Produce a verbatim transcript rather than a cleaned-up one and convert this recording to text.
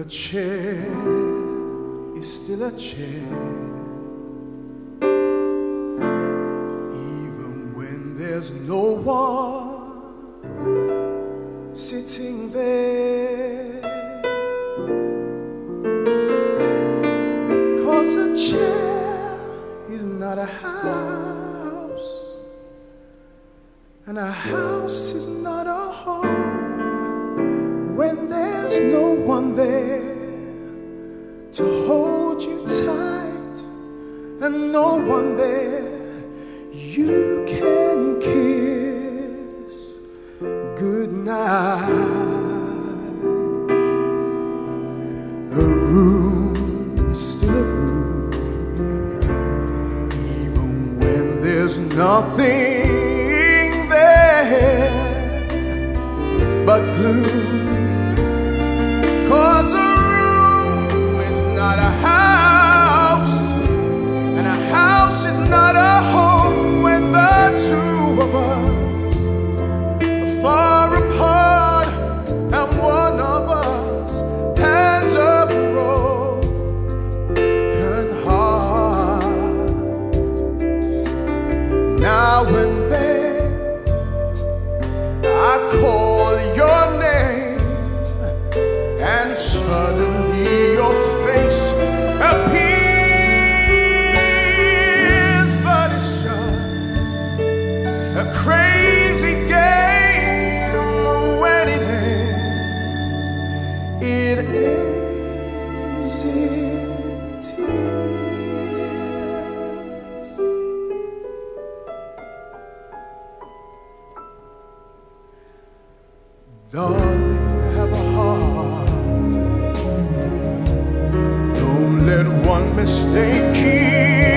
a chair is still a chair, even when there's no one sitting there. 'Cause a chair is not a house, and a house is not a home when there's no one there to hold you tight, and no one there you can kiss goodnight. A room is still a room, even when there's nothing there but gloom. 'Cause a room is not a house, and a house is not a home when the two of us are far apart, and one of us has a broken heart. Now and then I call your name, and suddenly your face appears, but it's just a crazy game. When it ends, it ends in tears. Darling, have a heart. Don't let one mistake keep